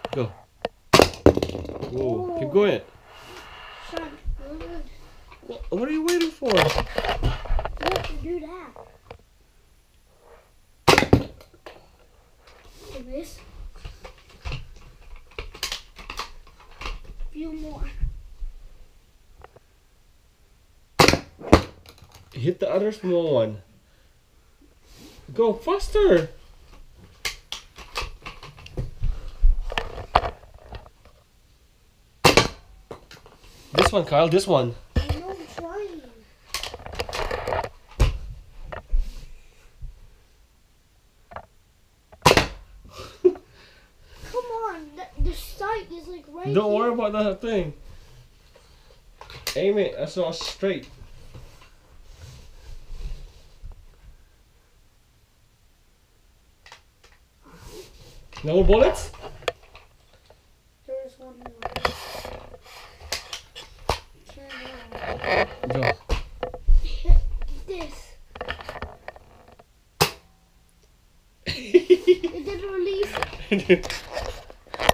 Go. Whoa, keep going. Son, good. What are you waiting for? You have to do that. Like this. Few more. Hit the other small one. Go faster. This one, Kyle, this one. I know I'm trying. Come on, the sight is like right Don't here. worry about that thing. Aim it so it's straight. No more bullets? There's one more. Turn around. Go. Hit this. It didn't release it.